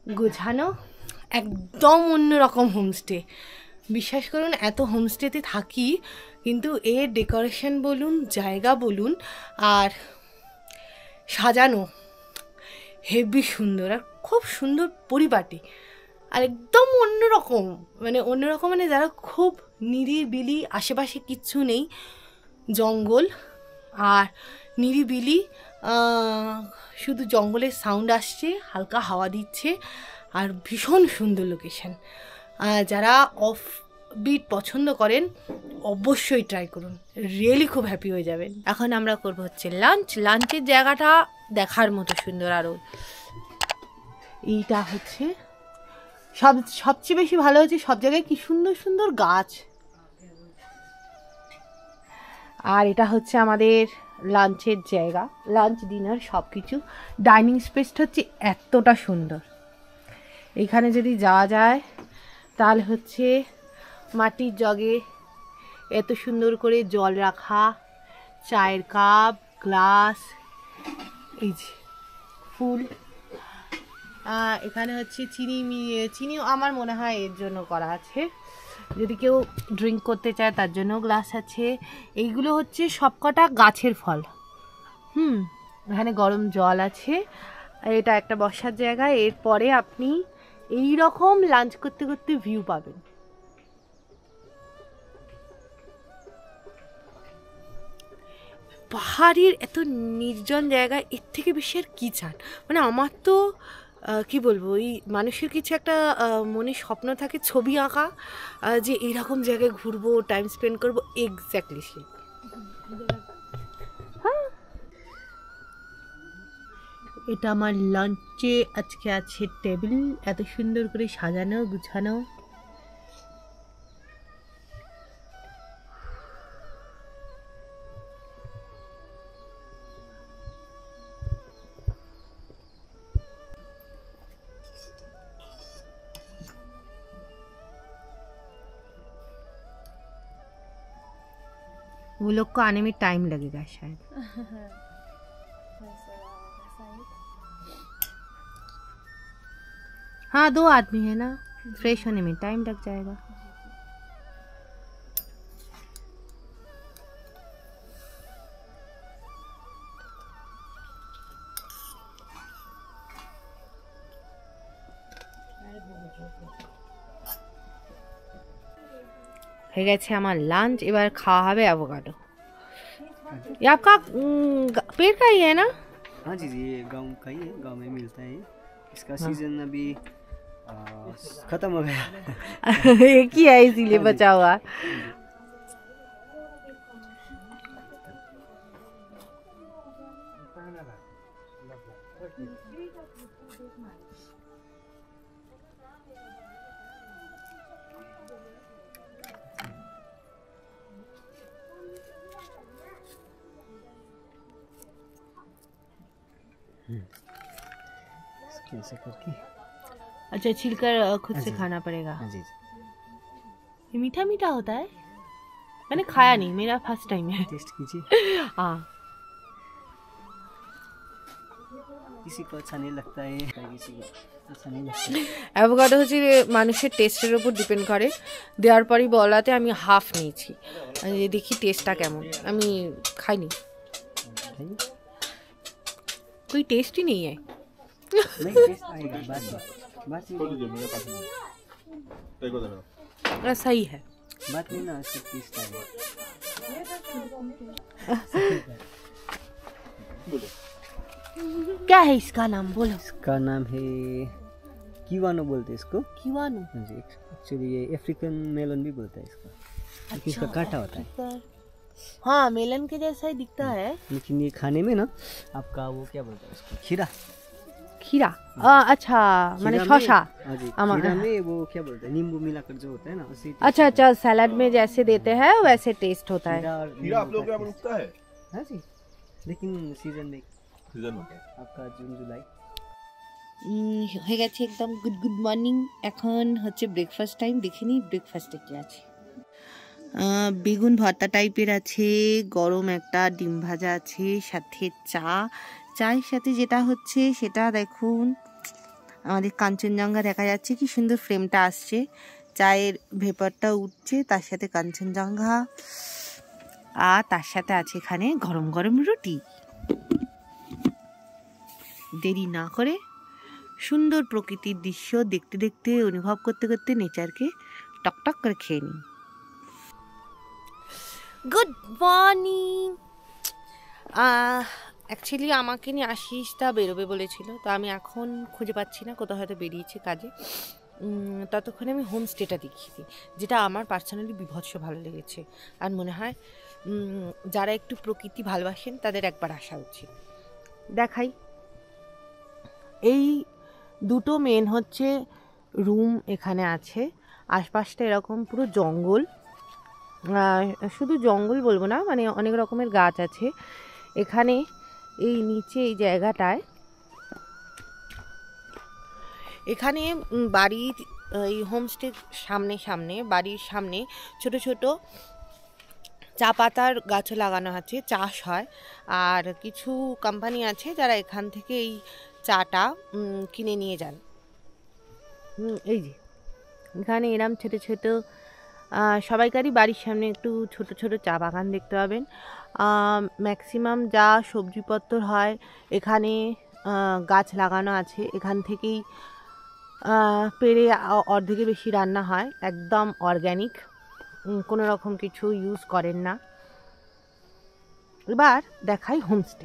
গোছানো, একদম অন্যরকম হোমস্টে। বিশ্বাস করুন, এত হোমস্টেতে থাকি কিন্তু এর ডেকোরেশন বলুন, জায়গা বলুন, আর সাজানো হেভি সুন্দর, আর খুব সুন্দর পরিপাটি, আর একদম অন্যরকম। অন্যরকম মানে যারা খুব নিরিবিলি, আশেপাশে কিচ্ছু নেই, জঙ্গল আর নিরিবিলি, শুধু জঙ্গলের সাউন্ড আসছে, হালকা হাওয়া দিচ্ছে, আর ভীষণ সুন্দর লোকেশন। যারা অফ বিট পছন্দ করেন অবশ্যই ট্রাই করুন, রিয়েলি খুব হ্যাপি হয়ে যাবেন। এখন আমরা করব হচ্ছে লাঞ্চের জায়গাটা দেখার মতো সুন্দর। আরও এইটা হচ্ছে সবচেয়ে বেশি ভালো হচ্ছে, সব জায়গায় কি সুন্দর সুন্দর গাছ। আর এটা হচ্ছে আমাদের লাঞ্চের জায়গা, লাঞ্চ ডিনার সব কিছু। ডাইনিং স্পেসটা হচ্ছে এতটা সুন্দর। এখানে যদি যাওয়া যায় তাহলে হচ্ছে মাটির জগে এত সুন্দর করে জল রাখা, চায়ের কাপ, গ্লাস, এই যে ফুল। এখানে হচ্ছে চিনি আমার মনে হয় এর জন্য করা আছে, যদি কেউ ড্রিঙ্ক করতে চায় তার জন্য গ্লাস আছে। এইগুলো হচ্ছে সবকটা গাছের ফল। এখানে গরম জল আছে। এটা একটা বসার জায়গা। এরপরে আপনি এই রকম লাঞ্চ করতে করতে ভিউ পাবেন। পাহাড়ের এত নির্জন জায়গা, এর থেকে বেশি আর কী চান? আমার তো কি বলবো, এই মানুষের কিছু একটা মনে স্বপ্ন থাকে, ছবি আঁকা, যে এইরকম জায়গায় ঘুরবো, টাইম স্পেন্ড করবো, এক্স্যাক্টলি সেই। হ্যাঁ, এটা আমার লাঞ্চে আজকে আছে টেবিল, এত সুন্দর করে সাজানো গুছানো। वो लोग को आने में टाइम लगेगा शायद। हाँ, 2 आदमी है ना, फ्रेश होने में टाइम लग जाएगा। হয়ে গেছে আমার লাঞ্চ, এবার খাওয়া হবে অ্যাভোকাডো। ये आपका पेड़ का ही है ना? हाँ जी, ये गांव का ही है, गांव में मिलता है। इसका सीजन अभी खत्म हो गया। एक ही है इसीलिए बचा हुआ। ऐसे करके अच्छा, छिलकर खुद से खाना पड़ेगा। हाँ जी। ये मीठा मीठा होता है? मैंने खाया नहीं, मेरा फर्स्ट टाइम है। टेस्ट कीजिए। हाँ, किसी को अच्छा नहीं लगता है, किसी को अच्छा नहीं लगता है। অ্যাভোকাডো হচ্ছে মানুষের টেস্টের উপর ডিপেন্ড করে। দেওয়ার পরই বলাতে আমি হাফ নিয়েছি, দেখি টেস্টটা কেমন। আমি খাইনি, कोई टेस्ट ही नहीं है। नहीं, टेस्ट आएगा बाद में। सही है, बात नहीं ना, इसका टेस्ट आएगा। क्या है इसका नाम, बोलो। इसका नाम है किवानो बोलते हैं इसको। किवानो? हाँ जी, एक्चुअली ये अफ्रीकन मेलन भी बोलता है इसको। अच्छा, इसका कांटा होता है। हाँ, मेलन के जैसा ही दिखता है, लेकिन ये खाने में ना आपका वो क्या बोलते हैं इसको, खीरा। खीरा? अच्छा, माने शौशा। हाँ जी, खीरा में वो क्या बोलते हैं, नींबू मिलाकर जो होता है ना, उसी। अच्छा अच्छा, सैलड में जैसे देते हैं वैसे टेस्ट होता है। खीरा आप लोग क्या उगता है? हाँ जी, लेकिन सीजन में आपका जून जुलाई। হয়ে গেছে একদম গুড মর্নিং। এখন হচ্ছে ব্রেকফাস্ট টাইম। দেখে নিই ব্রেকফাস্টে কি আছে। বেগুন ভর্তা টাইপের আছে, গরম একটা ডিম ভাজা আছে, সাথে চায়ের সাথে যেটা হচ্ছে সেটা দেখুন, আমাদের কাঞ্চনজঙ্ঘা দেখা যাচ্ছে, কি সুন্দর ফ্রেমটা আসছে, চায়ের ভেপারটা উঠছে, তার সাথে কাঞ্চনজঙ্ঘা, আর তার সাথে আছে এখানে গরম গরম রুটি। দেরি না করে সুন্দর প্রকৃতির দৃশ্য দেখতে দেখতে, অনুভব করতে করতে নেচারকে টকটক করে খেয়ে নিই। Good morning. অ্যাকচুয়ালি আমাকে নিয়ে আশিসটা বেরোবে বলেছিল, তো আমি এখন খুঁজে পাচ্ছি না, কোথাও হয়তো বেরিয়েছে কাজে। ততক্ষণে আমি হোমস্টেটা দেখিয়ে দিই, যেটা আমার পার্সোনালি বিভৎস ভালো লেগেছে। আর মনে হয় যারা একটু প্রকৃতি ভালোবাসেন তাদের একবার আসা উচিত। দেখাই, এই দুটো মেন হচ্ছে রুম এখানে আছে। আশপাশটা এরকম পুরো জঙ্গল, শুধু জঙ্গল বলবো না, মানে অনেক রকমের গাছ আছে এখানে। এই নিচে এই জায়গাটায়, এখানে বাড়ির এই হোমস্টে সামনে সামনে, বাড়ির সামনে ছোট ছোট চা পাতার গাছও লাগানো আছে, চাষ হয়। আর কিছু কোম্পানি আছে যারা এখান থেকে এই চাটা কিনে নিয়ে যান। এই যে এখানে এরম ছোট ছোট সবাইকারই বাড়ির সামনে একটু ছোট ছোট চা বাগান দেখতে পাবেন। ম্যাক্সিমাম যা সবজিপত্র হয় এখানে গাছ লাগানো আছে, এখান থেকেই পেরে অর্ধেকের বেশি রান্না হয়, একদম অর্গ্যানিক, কোনো রকম কিছু ইউজ করেন না। এবার দেখাই হোমস্টে।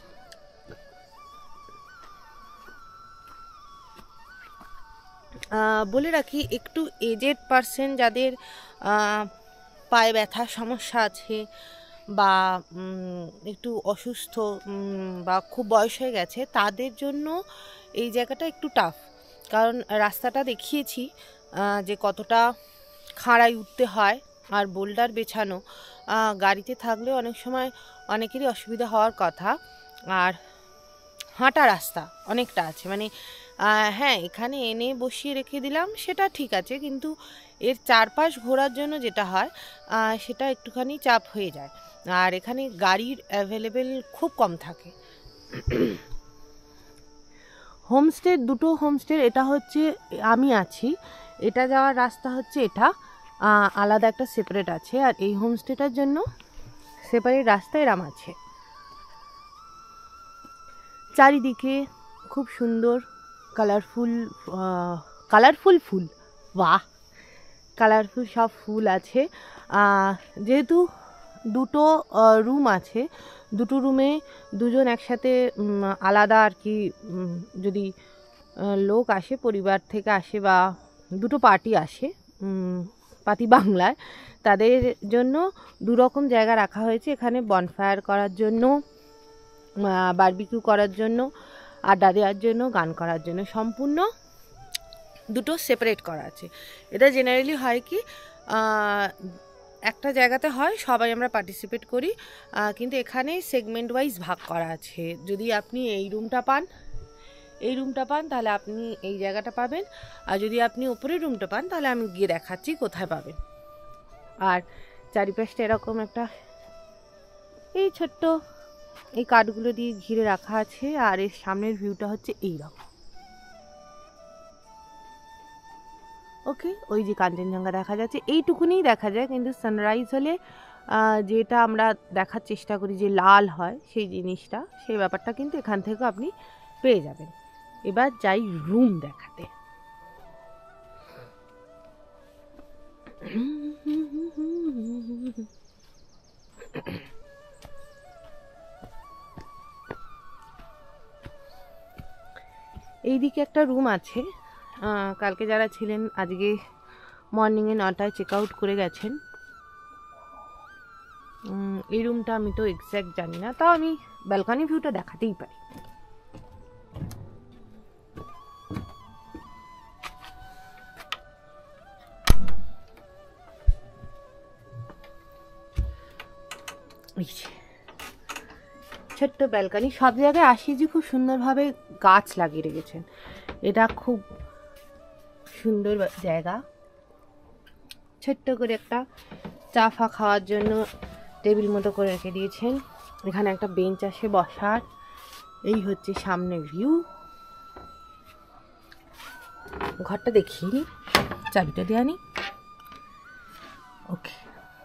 বলে রাখি, একটু এজেড পারসন যাদের পায়ে ব্যথার সমস্যা আছে, বা একটু অসুস্থ, বা খুব বয়স হয়ে গেছে, তাদের জন্য এই জায়গাটা একটু টাফ। কারণ রাস্তাটা দেখিয়েছি যে কতটা খাড়াই উঠতে হয়, আর বোল্ডার বেছানো, গাড়িতে থাকলে অনেক সময় অনেকেরই অসুবিধা হওয়ার কথা। আর হাঁটা রাস্তা অনেকটা আছে, মানে হ্যাঁ এখানে এনে বসিয়ে রেখে দিলাম সেটা ঠিক আছে, কিন্তু এর চারপাশ ঘোরার জন্য যেটা হয় সেটা একটুখানি চাপ হয়ে যায়। আর এখানে গাড়ির অ্যাভেলেবেল খুব কম থাকে। হোমস্টে দুটো হোমস্টে, এটা হচ্ছে আমি আছি, এটা যাওয়ার রাস্তা হচ্ছে এটা, আলাদা একটা সেপারেট আছে। আর এই হোমস্টেটার জন্য সেপারেট রাস্তা এরম আছে। চারিদিকে খুব সুন্দর কালারফুল ফুল, বাহ, কালারফুল সব ফুল আছে। যেহেতু দুটো রুম আছে, দুটো রুমে দুজন একসাথে আলাদা আর কি, যদি লোক আসে পরিবার থেকে আসে, বা দুটো পার্টি আসে পাতি বাংলায়, তাদের জন্য দুরকম জায়গা রাখা হয়েছে। এখানে বনফায়ার করার জন্য, বারবিকিউ করার জন্য, আড্ডা দেওয়ার জন্য, গান করার জন্য, সম্পূর্ণ দুটো সেপারেট করা আছে। এটা জেনারেলি হয় কি, একটা জায়গাতে হয়, সবাই আমরা পার্টিসিপেট করি, কিন্তু এখানে সেগমেন্ট ওয়াইজ ভাগ করা আছে। যদি আপনি এই রুমটা পান তাহলে আপনি এই জায়গাটা পাবেন, আর যদি আপনি উপরের রুমটা পান তাহলে আমি গিয়ে দেখাচ্ছি কোথায় পাবেন। আর চারিপাশটা এরকম একটা এই ছোট্ট এই কাঠগুলো দিয়ে ঘিরে রাখা আছে, আর এর সামনের ভিউটা হচ্ছে এইরকম। ওকে, ওই যে কাঞ্চনজঙ্ঘা দেখা যাচ্ছে, এইটুকুনিই দেখা যায়, কিন্তু সানরাইজ হলে যেটা আমরা দেখার চেষ্টা করি যে লাল হয় সেই জিনিসটা, সেই ব্যাপারটা কিন্তু এখান থেকে আপনি পেয়ে যাবেন। এবার যাই রুম দেখাতে। এইদিকে একটা রুম আছে, কালকে যারা ছিলেন আজকে মর্নিংয়ে 9টায় চেক আউট করে গেছেন। এই রুমটা আমি তো এক্স্যাক্ট জানি না, তাও আমি ব্যালকনি ভিউটা দেখাতেই পারি। ছোট্ট ব্যালকনি, সব জায়গায় আশিসজি খুব সুন্দরভাবে গাছ লাগিয়ে রেখেছেন, এটা খুব সুন্দর জায়গা। ছোট্ট করে একটা চা ফা খাওয়ার জন্য টেবিল মতো করে রেখে দিয়েছেন, এখানে একটা বেঞ্চ আছে বসার। এই হচ্ছে সামনে ভিউ, ঘরটা দেখিয়ে নি, চাবিটা দেওয়া নি। ওকে,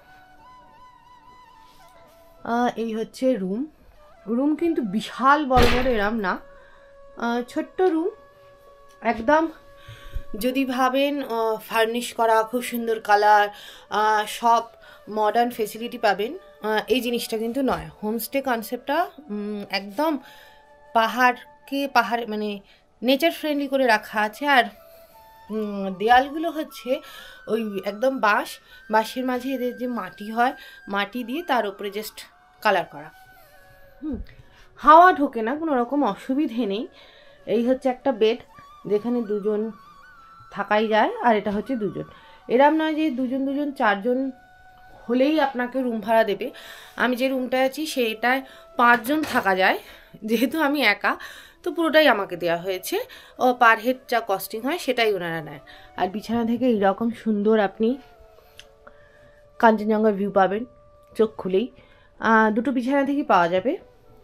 এই হচ্ছে রুম। রুম কিন্তু বিশাল বড় বড় এরম না, ছোট্ট রুম একদম। যদি ভাবেন ফার্নিশ করা, খুব সুন্দর কালার, সব মডার্ন ফেসিলিটি পাবেন, এই জিনিসটা কিন্তু নয়। হোমস্টে কনসেপ্টটা একদম পাহাড় মানে নেচার ফ্রেন্ডলি করে রাখা আছে। আর দেয়ালগুলো হচ্ছে ওই একদম বাঁশের মাঝে এদের যে মাটি হয়, মাটি দিয়ে তার উপরে জাস্ট কালার করা। হাওয়া ঢোকে না, কোনো রকম অসুবিধে নেই। এই হচ্ছে একটা বেড, যেখানে দুজন থাকাই যায়। আর এটা হচ্ছে দুজন, এরম নয় যে দুজন 4জন হলেই আপনাকে রুম ভাড়া দেবে। আমি যে রুমটায় আছি সেটায় 5 জন থাকা যায়। যেহেতু আমি একা, তো পুরোটাই আমাকে দেওয়া হয়েছে। ও পার হেড যা কস্টিং হয় সেটাই ওনারা নেয়। আর বিছানা থেকে এইরকম সুন্দর আপনি কাঞ্চনজঙ্ঘার ভিউ পাবেন চোখ খুলেই। 2টো বিছানা থেকেই পাওয়া যাবে।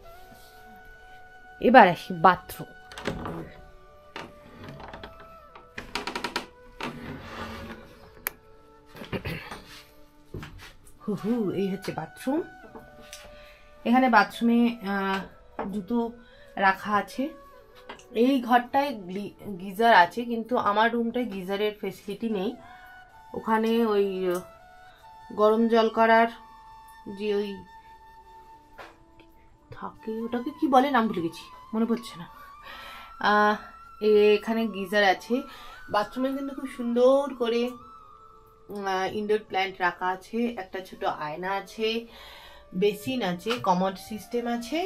এবার আসি বাথরুম। এই হচ্ছে বাথরুম। এখানে বাথরুমে জুতো রাখা আছে। এই ঘরটায় গিজার আছে, কিন্তু আমার রুমটায় গিজারের ফেসিলিটি নেই। ওখানে ওই গরম জল করার যে ওই থাকে, ওটাকে কি বলে নাম ভুলে গেছি, মনে পড়ছে না। এখানে গিজার আছে। বাথরুমে কিন্তু খুব সুন্দর করে ইনডোর প্ল্যান্ট রাখা আছে। একটা ছোট আয়না আছে, বেসিন আছে, কমোড সিস্টেম আছে।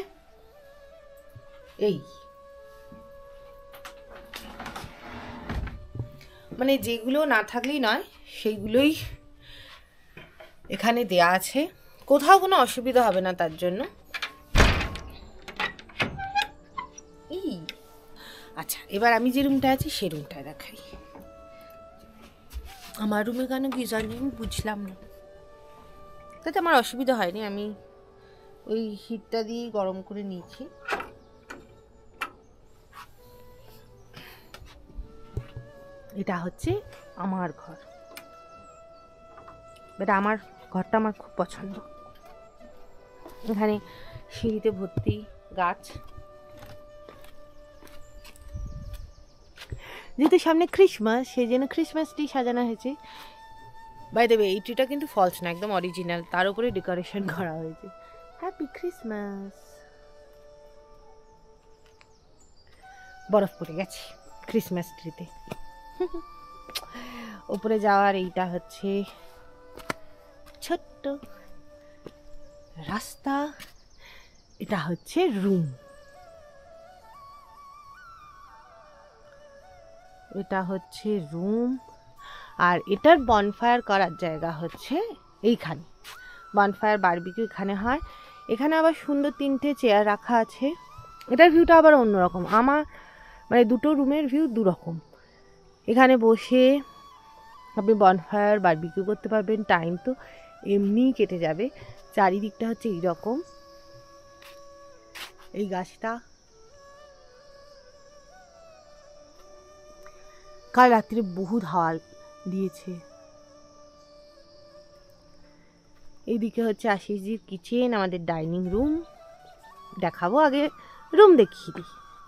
এই মানে যেগুলো না থাকলেই নয়, সেইগুলোই এখানে দেয়া আছে। কোথাও কোনো অসুবিধা হবে না তার জন্য। আচ্ছা, এবার আমি যে রুমটা আছি সেই রুমটায় দেখাই। আমার রুমে কেন গিজার নেই বুঝলাম না, তাতে আমার অসুবিধা হয়নি। আমি ওই হিটটা দিয়ে গরম করে নিয়েছি। এটা হচ্ছে আমার ঘর। এটা আমার ঘরটা আমার খুব পছন্দ। এখানে সিঁড়িতে ভর্তি গাছ। যেহেতু সামনে ক্রিসমাস, সেই জন্য ক্রিসমাস ট্রি সাজানো হয়েছে। বাই দ্য ওয়ে, এই ট্রিটা কিন্তু ফলস না, একদম অরিজিনাল, তার উপরে ডেকোরেশন করা হয়েছে। Happy Christmas. বরফ পড়ে গেছে ক্রিসমাস ট্রিতে। উপরে যাওয়ার এইটা হচ্ছে ছোট্ট রাস্তা। এটা হচ্ছে রুম। এটা হচ্ছে রুম। আর এটার বনফায়ার করার জায়গা হচ্ছে এইখানে। বনফায়ার বারবিকিউ এখানে হয়। এখানে আবার সুন্দর 3টে চেয়ার রাখা আছে। এটার ভিউটা আবার অন্যরকম। আমার মানে 2টো রুমের ভিউ 2 রকম। এখানে বসে আপনি বনফায়ার বারবিকিউ করতে পারবেন। টাইম তো এমনিই কেটে যাবে। চারিদিকটা হচ্ছে এইরকম। এই গাছটা কাল রাত্রে বহুত হাওয়া দিয়েছে। এইদিকে হচ্ছে আশিসজির কিচেন, আমাদের ডাইনিং রুম। দেখাবো, আগে রুম দেখিয়ে দিই।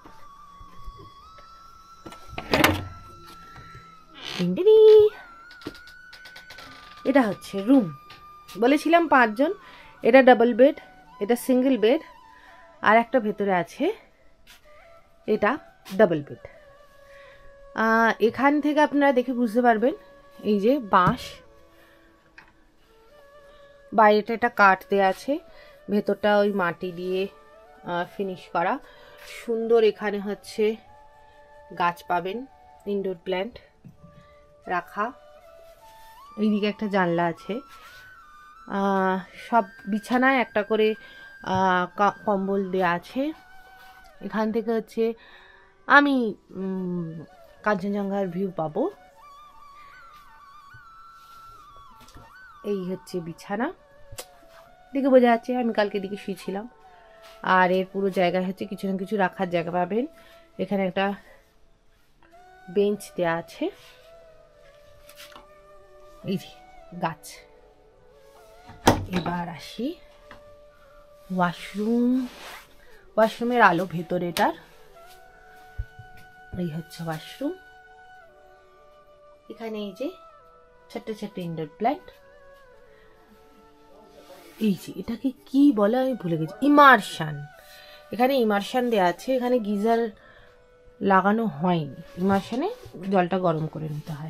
এটা হচ্ছে রুম। বলেছিলাম 5 জন। এটা ডাবল বেড, এটা সিঙ্গেল বেড, আর একটা ভেতরে আছে, এটা ডাবল বেড। এখান থেকে আপনারা দেখে বুঝতে পারবেন, এই যে বাঁশ, বাইরেটা এটা কাঠ দেওয়া আছে, ভেতরটা ওই মাটি দিয়ে ফিনিশ করা। সুন্দর এখানে হচ্ছে গাছ পাবেন, ইনডোর প্ল্যান্ট রাখা। এইদিকে একটা জানলা আছে। সব বিছানায় একটা করে কম্বল দেওয়া আছে। এখান থেকে হচ্ছে আমি কাঞ্চনজঙ্ঘার ভিউ পাবো। এই হচ্ছে বিছানা, দেখে বোঝা যাচ্ছে আমি কালকে দিকে শুয়েছিলাম। আর এর পুরো জায়গায় হচ্ছে কিছু না কিছু রাখার জায়গা পাবেন। এখানে একটা বেঞ্চ দেওয়া আছে, এই যে গাছ। এবার আসি ওয়াশরুমের আলো ভেতরেটার, এই হচ্ছে ওয়াশরুম। এখানে এই যে ছোট্ট ছোট্ট ইনডোর প্ল্যান্ট, এই যে এটাকে কি বলে আমি ভুলে গেছি, ইমার্শন। এখানে ইমার্শন দেওয়া আছে, এখানে গিজার লাগানো হয়নি, ইমার্শনে জলটা গরম করে নিতে হয়।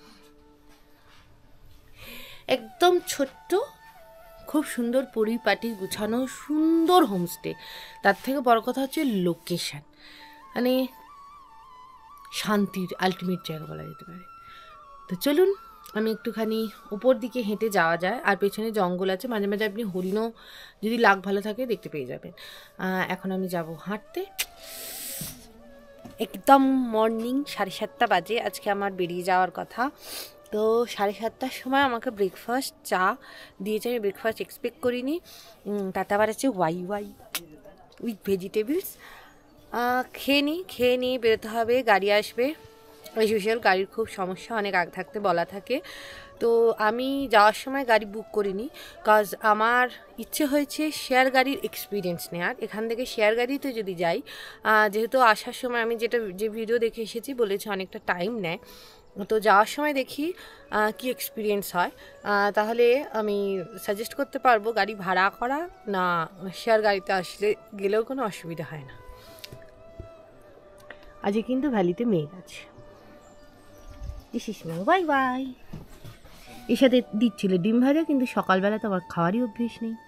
একদম ছোট্ট, খুব সুন্দর পরিপাটি গুছানো সুন্দর হোমস্টে। তার থেকে বড় কথা হচ্ছে লোকেশান, মানে শান্তির আলটিমেট জায়গা বলা যেতে পারে। তো চলুন আমি একটুখানি উপর দিকে হেঁটে যাওয়া যায়, আর পেছনে জঙ্গল আছে, মাঝে মাঝে আপনি হরিণও যদি লাক ভালো থাকে দেখতে পেয়ে যাবেন। এখন আমি যাব হাঁটতে। একদম মর্নিং 7:30 বাজে, আজকে আমার বেরিয়ে যাওয়ার কথা। তো 7:30টার সময় আমাকে ব্রেকফাস্ট চা দিয়েছে, আমি ব্রেকফাস্ট এক্সপেক্ট করিনি। তাতে আবার আছে ওয়াই উইথ ভেজিটেবলস। খেয়ে নিয়ে বেরোতে হবে, গাড়ি আসবে। অ্যাজ ইউজুয়াল গাড়ির খুব সমস্যা, অনেক আগ থাকতে বলা থাকে। তো আমি যাওয়ার সময় গাড়ি বুক করিনি, কজ আমার ইচ্ছে হয়েছে শেয়ার গাড়ির এক্সপিরিয়েন্স নেওয়ার। এখান থেকে শেয়ার গাড়িতে যদি যাই, যেহেতু আসার সময় আমি যে ভিডিও দেখে এসেছি বলেছি অনেকটা টাইম নেয়, তো যাওয়ার সময় দেখি কি এক্সপিরিয়েন্স হয়, তাহলে আমি সাজেস্ট করতে পারবো গাড়ি ভাড়া করা না শেয়ার গাড়িতে আসলে গেলেও কোনো অসুবিধা হয় না। আজকে কিন্তু ভ্যালিতে মেঘ আছে। Bye bye. এর সাথে দিচ্ছিল ডিম ভাজা, কিন্তু সকালবেলা তো আমার খাওয়ারই অভ্যেস নেই।